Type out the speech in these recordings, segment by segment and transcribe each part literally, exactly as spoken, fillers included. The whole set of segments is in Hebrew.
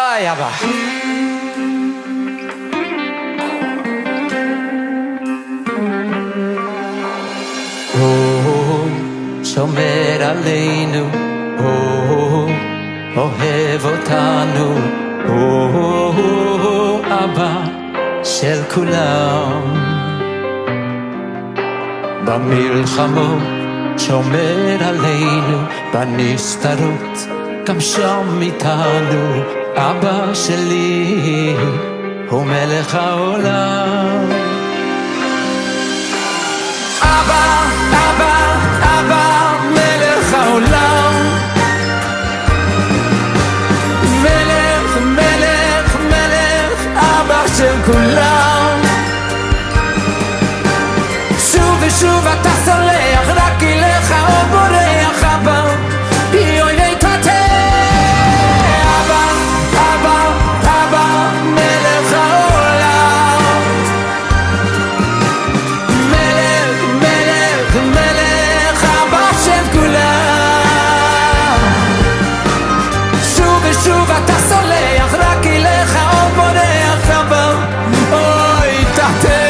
אוי אבא. הוא שומר עלינו, הוא אוהב אותנו, הוא אבא של כולם. במלחמות שומר עלינו, בנסתרות גם שם איתנו. אבא שלי הוא מלך העולם. אבא, אבא, אבא, מלך העולם. מלך, מלך, מלך, אבא של כולם. שוב ושוב אתה סולח, רק אליך או בורח אבא, יוי ויתתה. אבא, אבא, אבא, מלך העולם. מלך, מלך, מלך, אבא של כולם. שוב ושוב אתה סולח, רק אליך או בורח אבא, אוי תתה.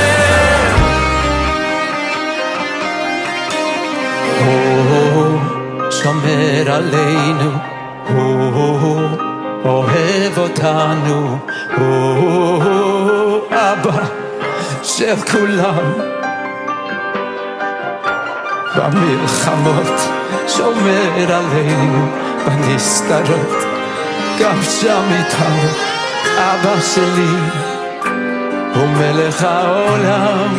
הוא שומר עלינו, הוא אוהב אותנו, הוא אבא של כולם. במלחמות שומר עלינו, בנסתרות גם שם איתנו. אבא שלי הוא מלך העולם.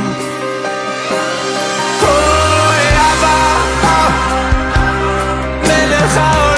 מלך העולם.